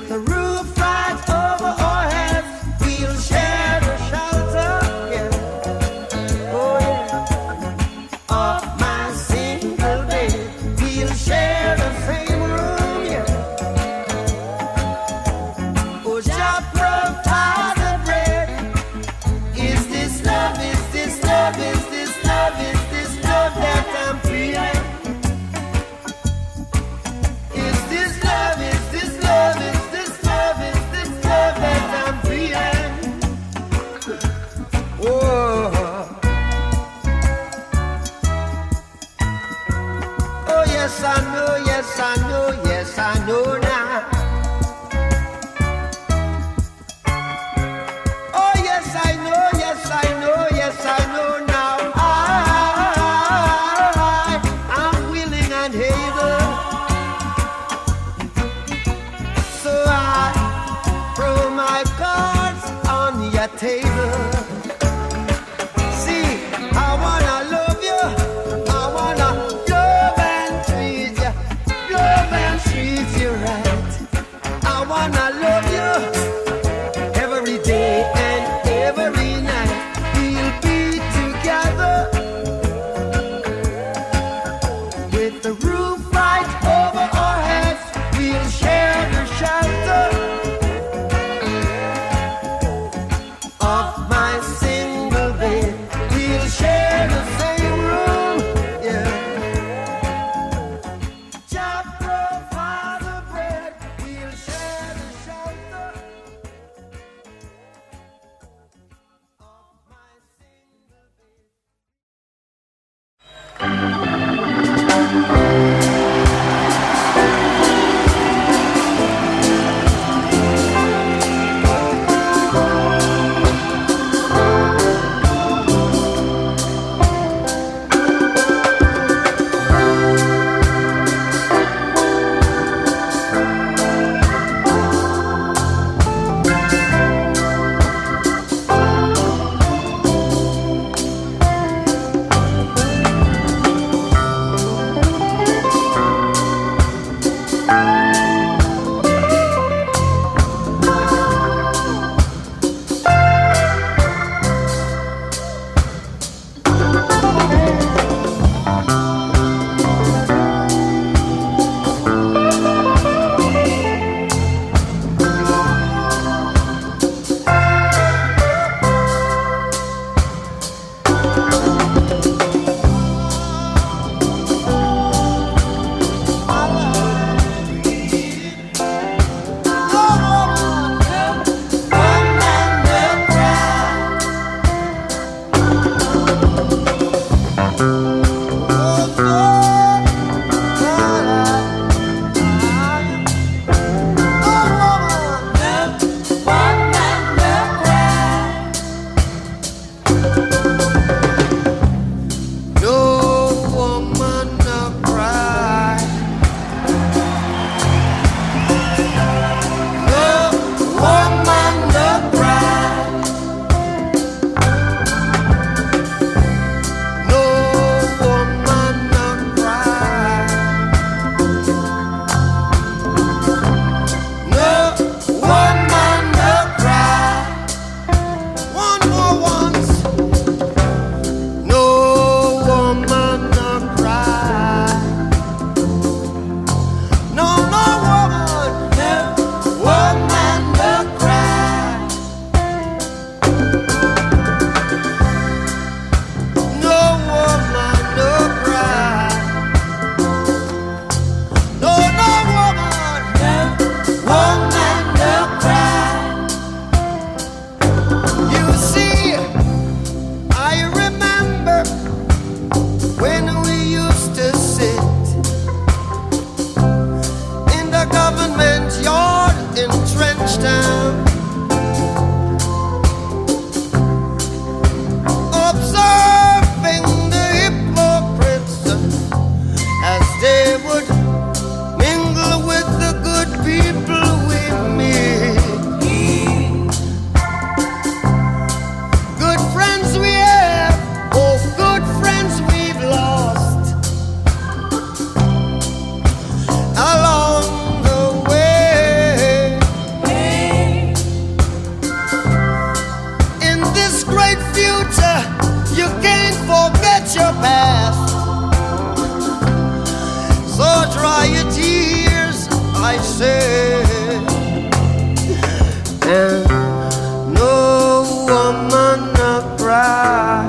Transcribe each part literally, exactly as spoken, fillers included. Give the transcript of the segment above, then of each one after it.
With the roof right over our heads, we'll share the shelter, yeah. Oh yeah. Of my single bed, we'll share the same room, yeah. Oh, Jah provide the bread. Is this love, is this love, is this love, is this love that I'm feeling? Is this love, is this love, is this love, is this love that I'm feeling? Oh, oh yes I know, yes I know, yes I know now. Oh yes I know, yes I know, yes I know now. I, I'm willing and able. So I throw my cards on your table. See, I wanna love you, I wanna love and treat you, love and treat you right. I wanna love you every day and every night. We'll be together with the roof right over our heads. We'll share the shelter of my single bed. We'll share the same room, yeah. Jah provide the bread. We'll share the shelter of my single bed. I say. And no woman no cry.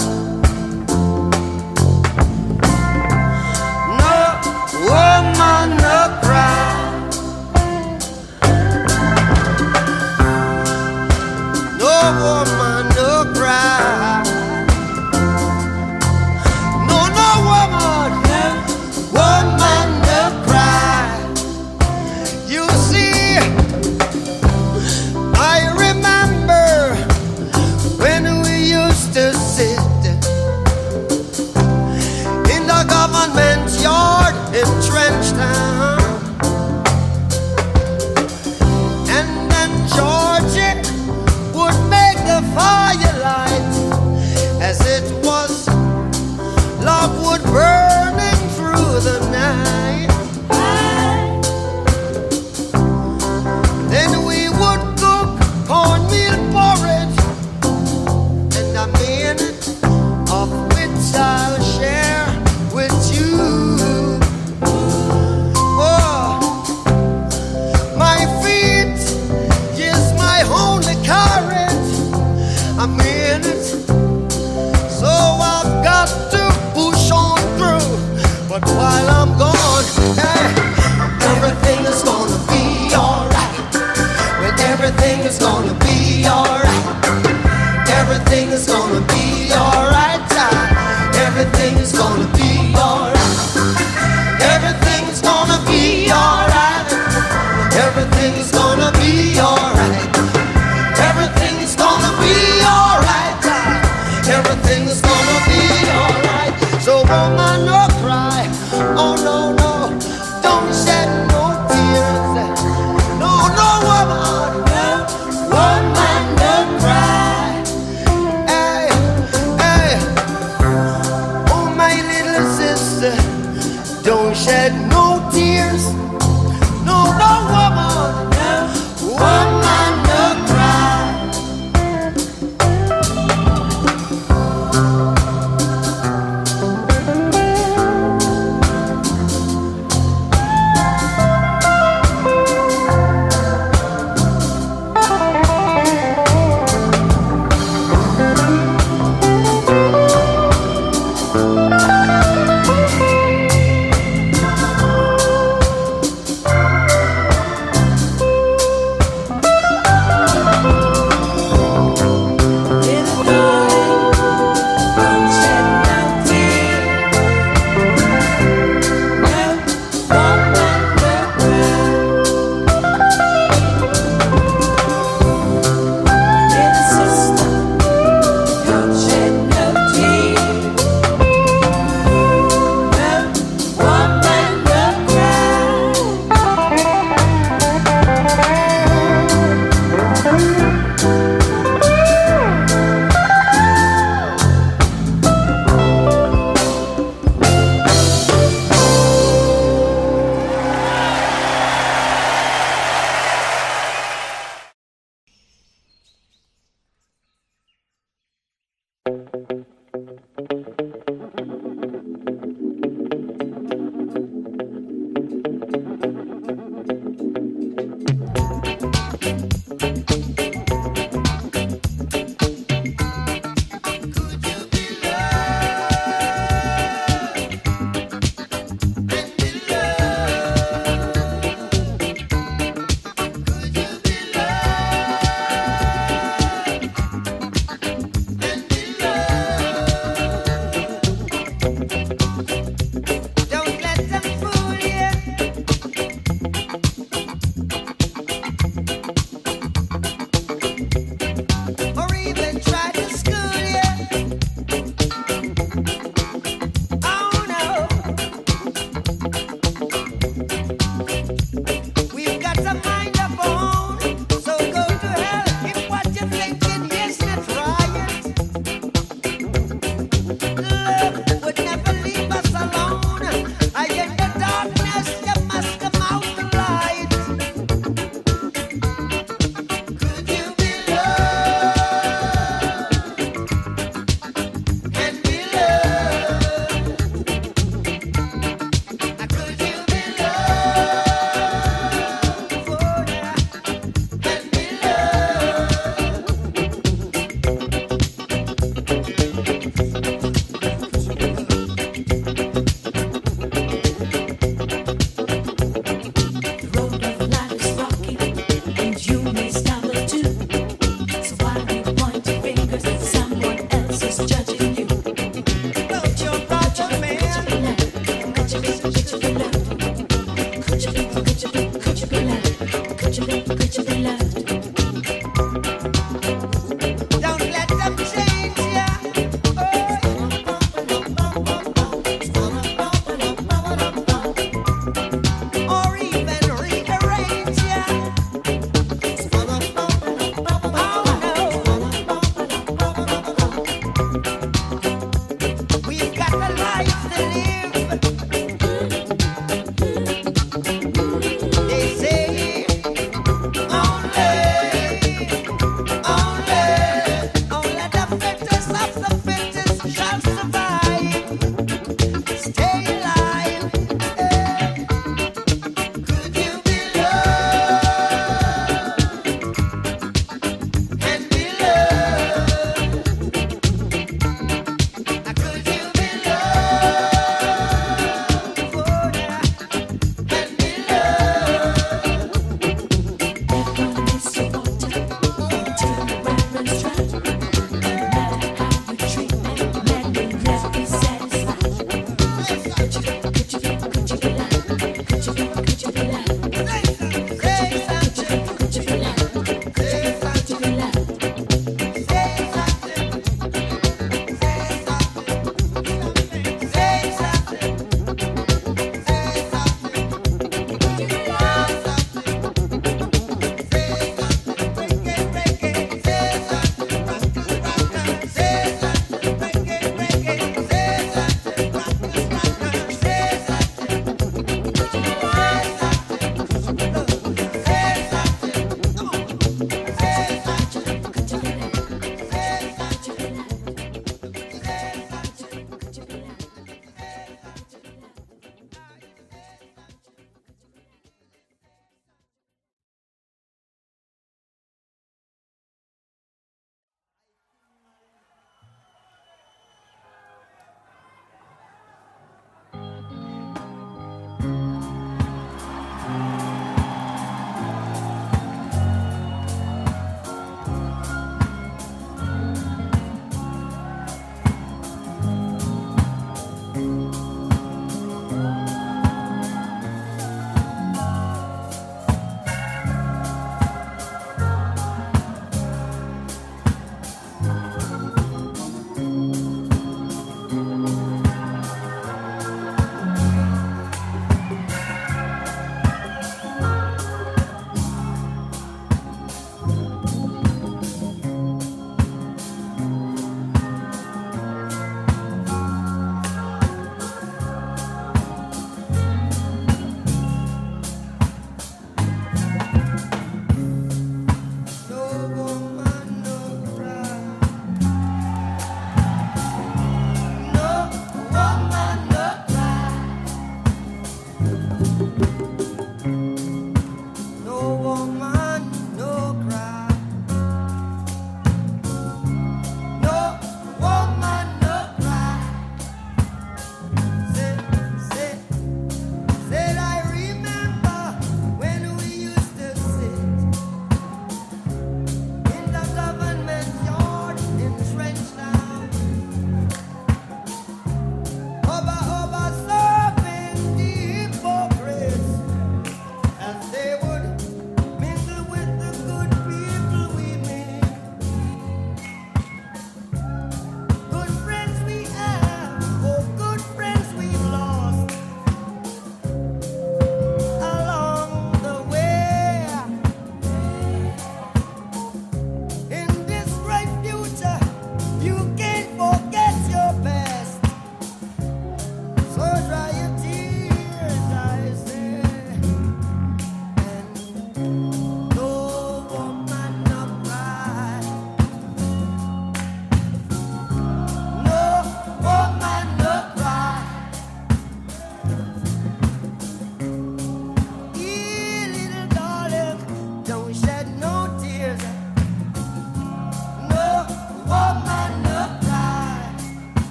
No woman no cry. No woman no cry. No, no woman, woman no cry. You see, I remember when we used to sit in the government yard in Trenchtown, and then Georgie would make the firelight as it was logwood burning through the night. Then we would cook cornmeal porridge, and a minute of which I'll share with you. Oh, my feet is my only courage. A minute, so I've got to push on through. But while I'm gone, hey, everything is gonna be alright. Well, everything is gonna be alright. Everything is gonna be alright. Everything is gonna be alright. Everything is gonna be alright. Everything is gonna be alright. Everything is gonna be alright. Everything is gonna be alright. So woman, no cry. Oh no, no, don't shed no tears. No, no woman, no woman, no cry. Hey, hey, oh my little sister, don't shed no tears. No, no woman, no woman, no cry. Love.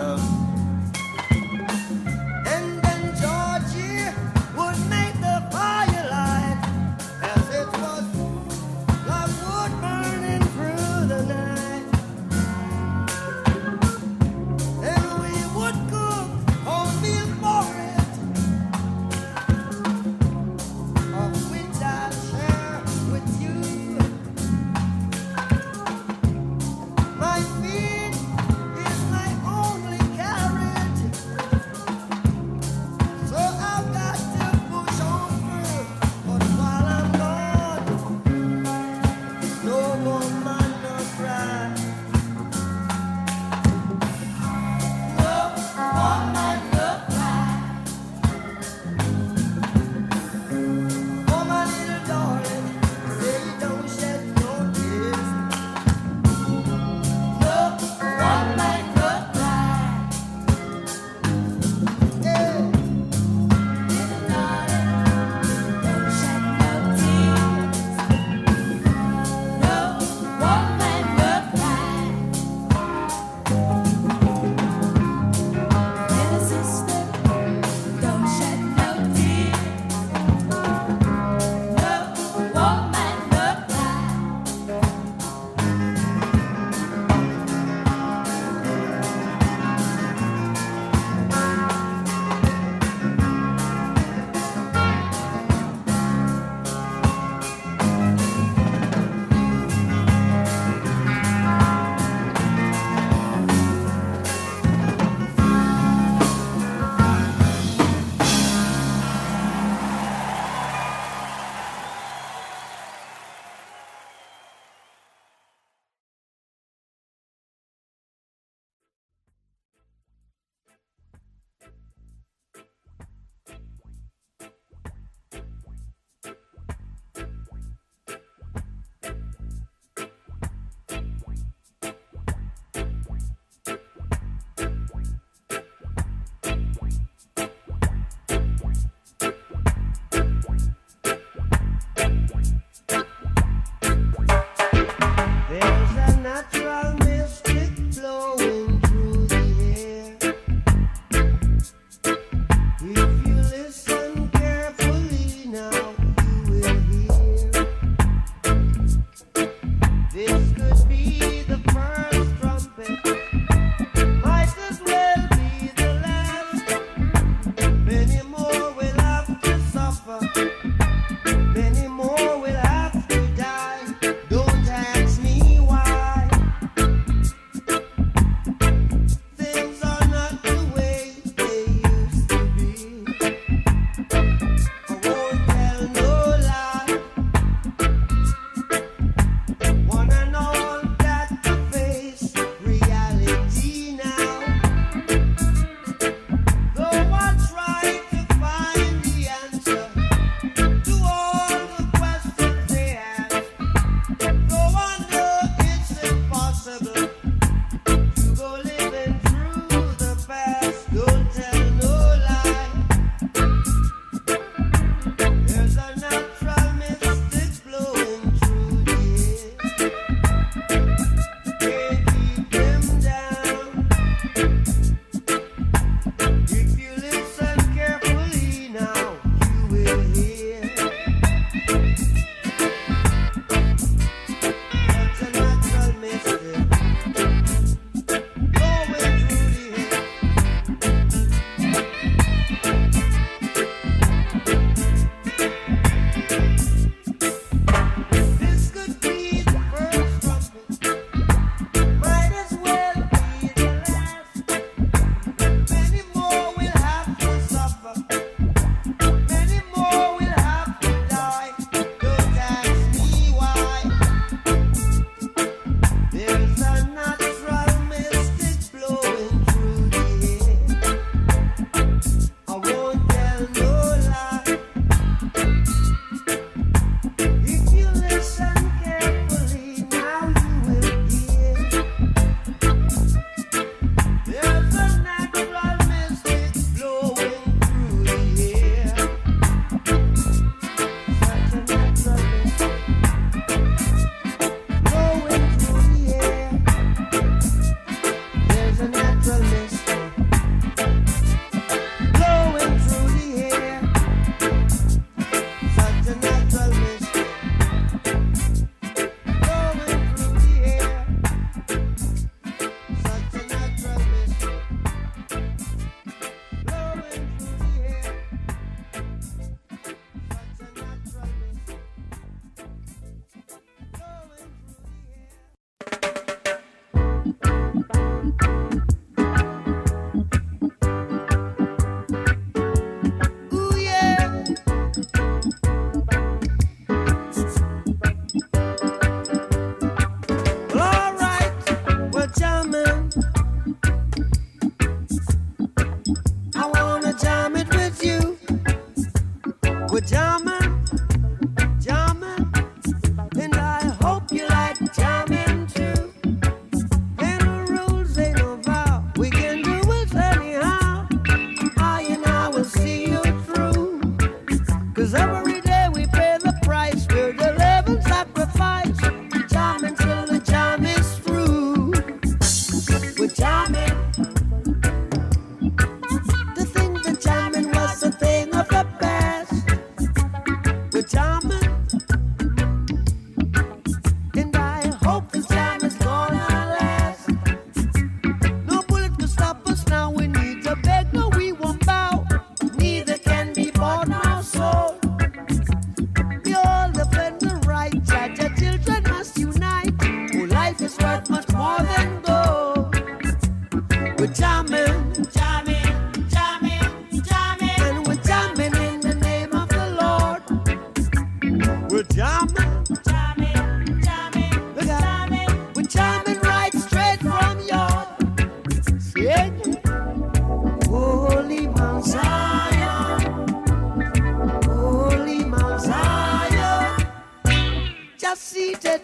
love. And then Georgie would make the firelight as it was like wood burning through the night. And we would cook cornmeal porridge, of which I'll share with you. My feet is my only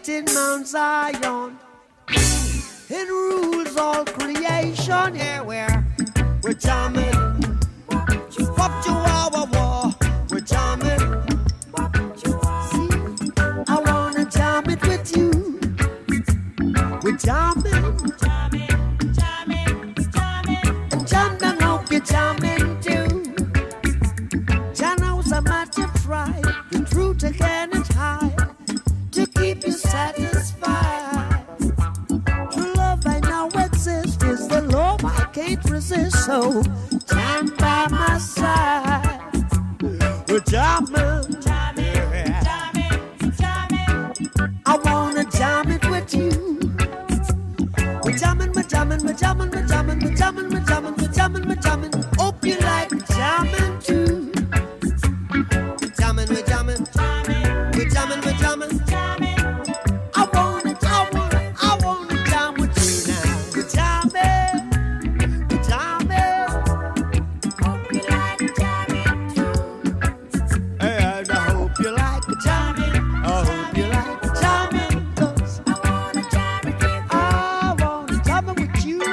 in Mount Zion. It rules all creation. Yeah, we're, we're jamming. What you are, war, we're jamming. See, I wanna jam it with you. We're jamming, jamming, jamming, jamming. And jam down, hope you're jamming too. Jah knows how much you try. The truth again is high to keep you satisfied. True love I know exists is the love I can't resist. So stand by my side. We're jamming, jamming, jamming, jamming. I wanna jam it with you. We're jamming, we're jamming, we're jamming, we're jamming, we're jamming, we're jamming, we're jamming, we're jamming. Hope you like jamming too. Jamming, we're jamming, jamming, we're jamming, we're jamming, jamming. I wanna, I wanna, I wanna jam with you now. We're jamming, we're jamming. Hope you like jamming too. And I hope you like the jamming. I hope you like the jamming. 'Cause I wanna jam with you. I wanna jam with you.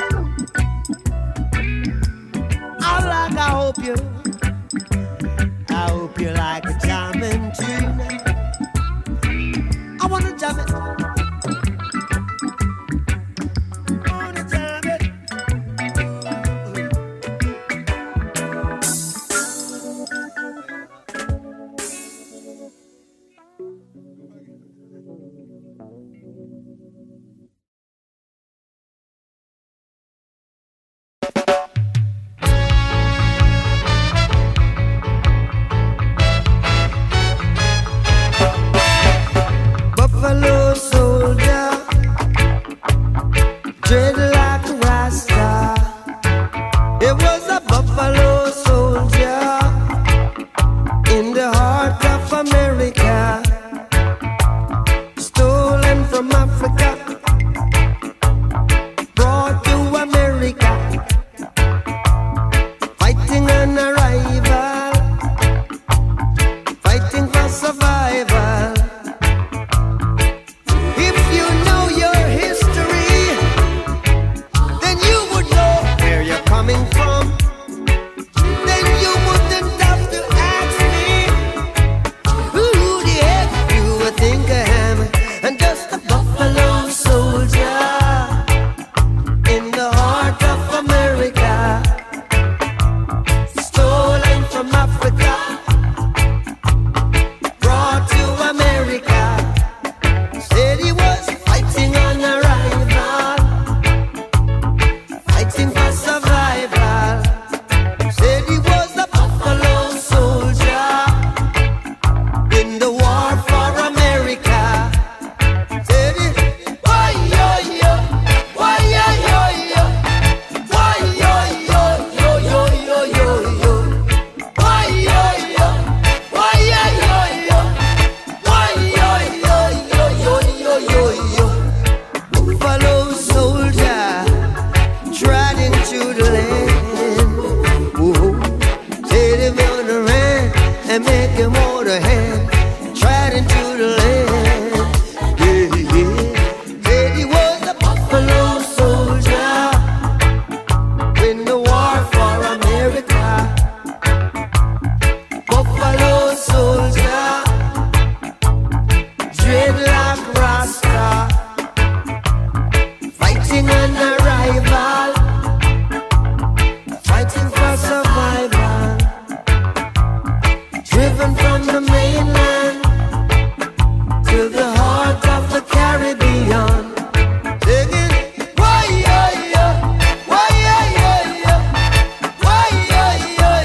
I like, I hope you. I hope you like a jamming tonight. I wanna jam it. I wanna jam it. Buffalo soldier, dread like a Rasta. It was a buffalo soldier in the heart of America, stolen from Africa, brought to America, fighting an arrival, fighting for survival. If you know your history, then you would know where you're coming from. Then you wouldn't have to ask me who the heck you would think I am. I'm just a buffalo soldier in the heart of America, stolen from Africa, brought to America. Said he was fighting on arrival, fighting for survival. Said he was a buffalo soldier in the war for America. Said he, why yo yo, why yo yo yo, why yo yo yo yo yo yo yo, why yo yo, why yo yo yo, why yo yo yo yo yo yo yo. Buffalo soldier tried into the land. Whoa. Said if you wanna run and make him hold a hand, tried into the land. Yeah, yeah. Said he was a buffalo soldier in the war for America. Buffalo soldier, dread like Rasta, fighting an arrival, fighting for survival, driven from the mainland to the heart of the Caribbean, singing, why yo yo, why yo yo yo, why yo yo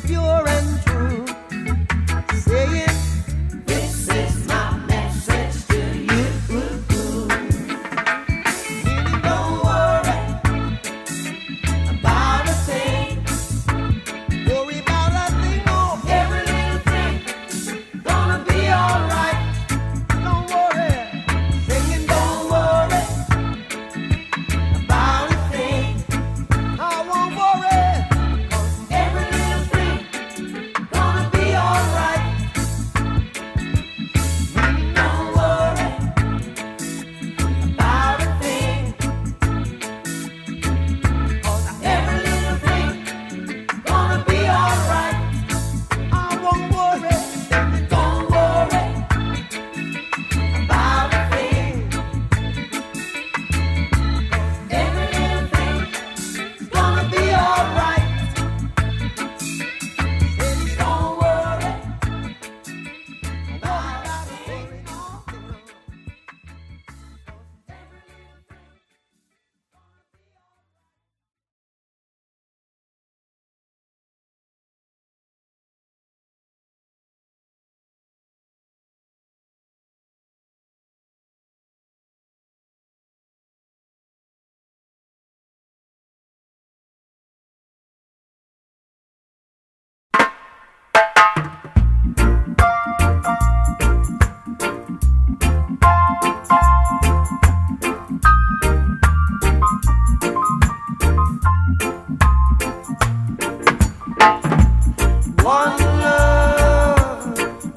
pure and true, saying, this is my message to you. Meaning, don't worry about a thing. Worry about a thing, oh, every little thing gonna be alright. Don't worry, singing, don't worry about a thing. I won't worry, 'cause every little thing gonna be alright. Don't worry about a thing, 'cause every little thing gonna be alright. I won't worry, don't worry about a thing, 'cause every little thing's gonna be alright. Don't worry about a thing. One love,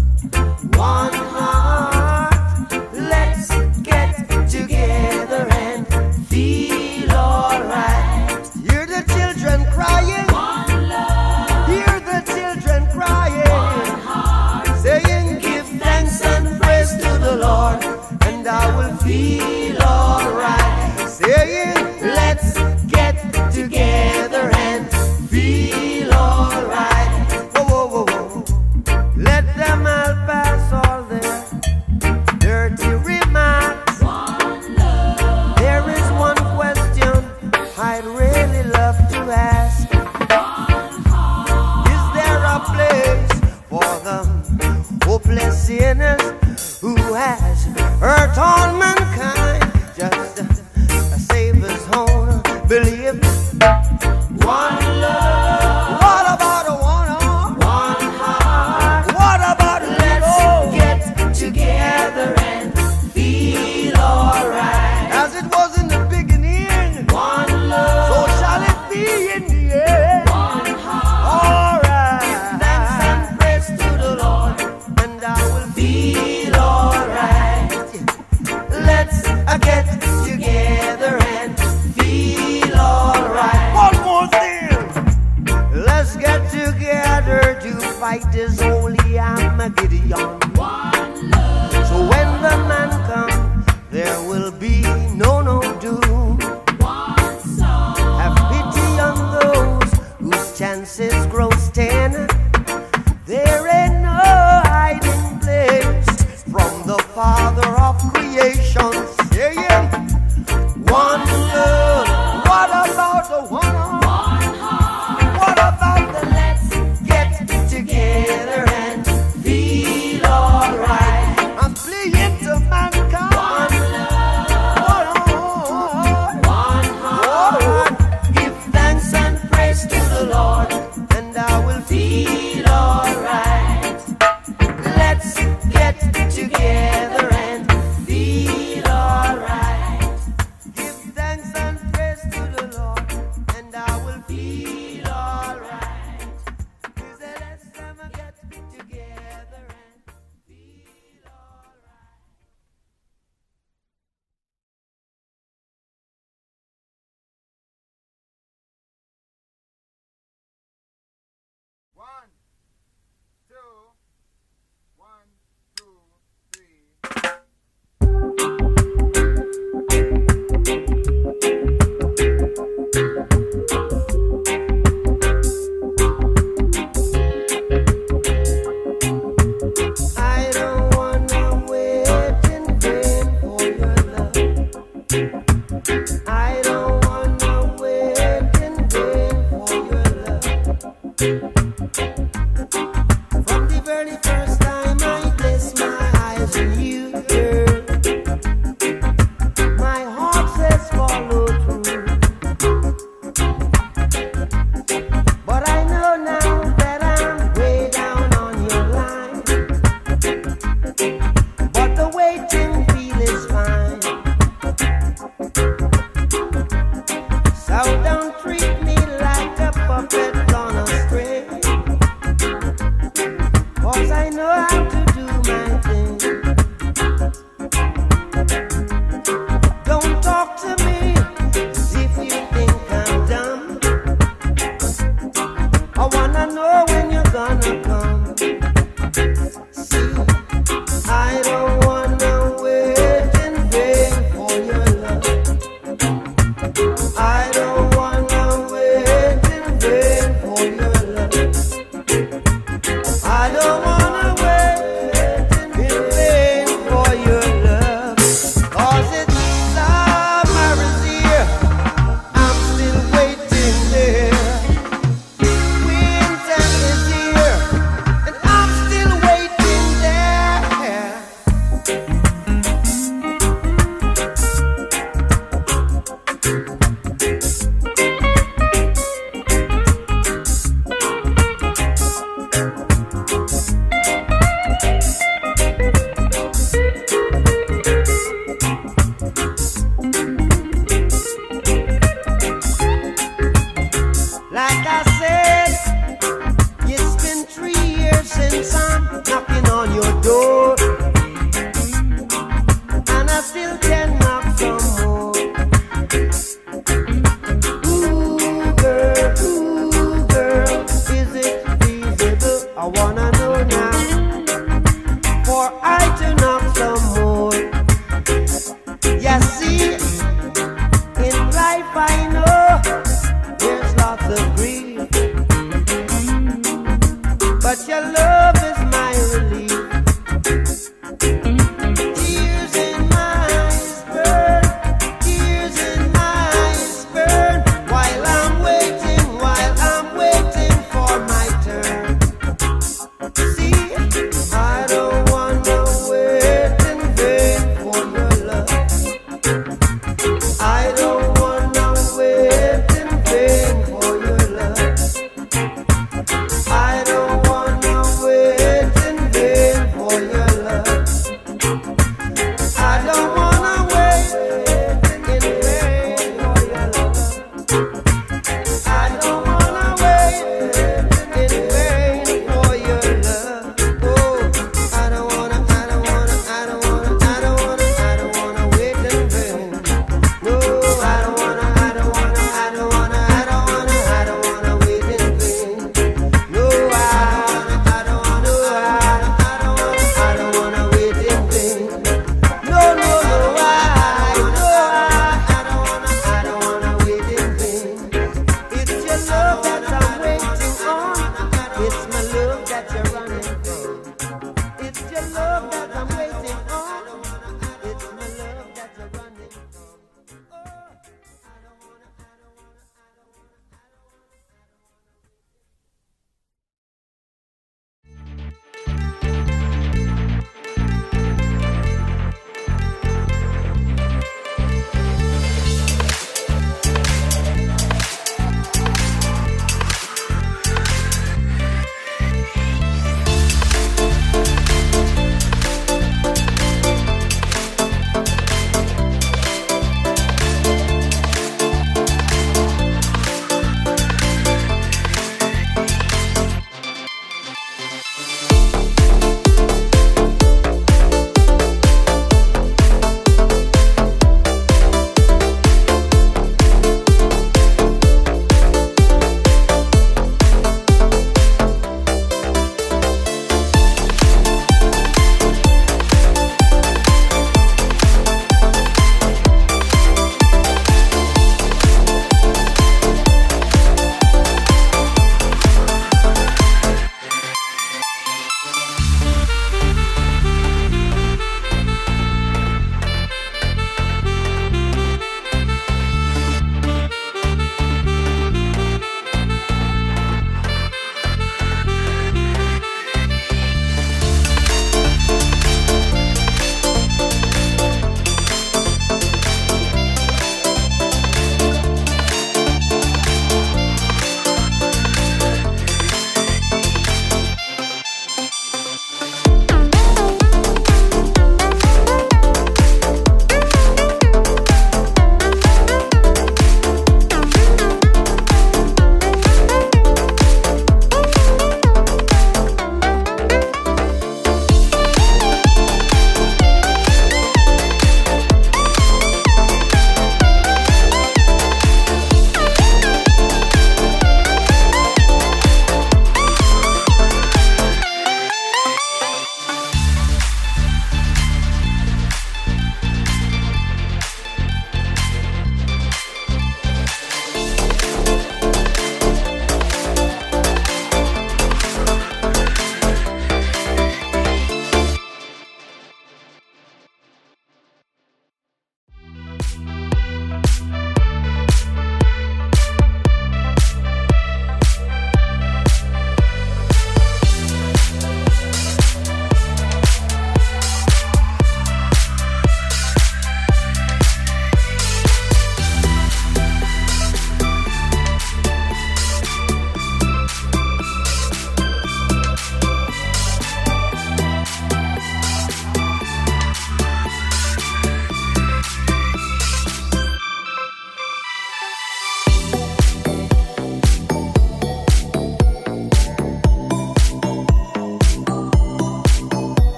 one heart. Let's get together and feel alright. Hear the children crying. One love. Hear the children crying. One heart. Saying, give thanks and praise to the Lord, and I will feel alright. Saying, let's get together and feel alright. Whoa, whoa, whoa, whoa. Let them all pass all their dirty remarks. One love. There is one question I'd really love to ask. One heart. Is there a place for the hopeless sinners who has hurt all mankind? Just a Savior's own belief. One love. What about a one arm? One heart. What about a let's get together and feel alright? As it was in the beginning, one love. So shall it be in the end. One heart. Alright. Give thanks and praise to the Lord, and I will feel alright. Let's uh, get together and feel alright. One more thing. Let's get together to fight this holy Armageddon. One love. So when the man comes, there will be no no doom. One soul. Have pity on those whose chances grow ten. There ain't no hiding place from the Father of creation. Saying, one love. What about the one arm? One heart. What about the let's get together and feel alright? I'm pleading to mankind. One love. From the very first time I placed my eyes on you, girl, my heart says follow through. But I know now that I'm way down on your line. But the waiting feel is fine. So don't treat me like a puppet on a string, 'cause I know how to do my thing. Don't talk to me as if you think I'm dumb. I wanna know when you're gonna come. See, I don't wanna wait in vain for your love. I don't wanna wait in vain for your love. I don't wanna wait in vain for your love. 'Cause it's summer's here, I'm still waiting there. Winter is here, and I'm still waiting there. Like I said, it's been three years since I'm knocking on your door, and I still can knock some more. Ooh, girl, ooh, girl, is it feasible? I wanna know now, for I to knock some more. You see, in life I know there's lots of grief, but your love